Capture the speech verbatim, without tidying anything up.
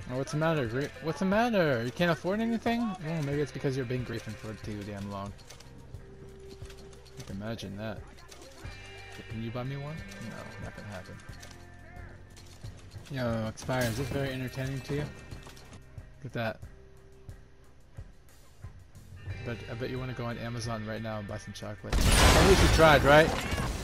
Oh, what's the matter? Gra what's the matter? You can't afford anything? Oh, maybe it's because you're being griefing for too damn long. I can imagine that. Can you buy me one? No, not gonna happen. Yo, Expire, is this very entertaining to you? Look at that. But I bet you want to go on Amazon right now and buy some chocolate. At least you tried, right?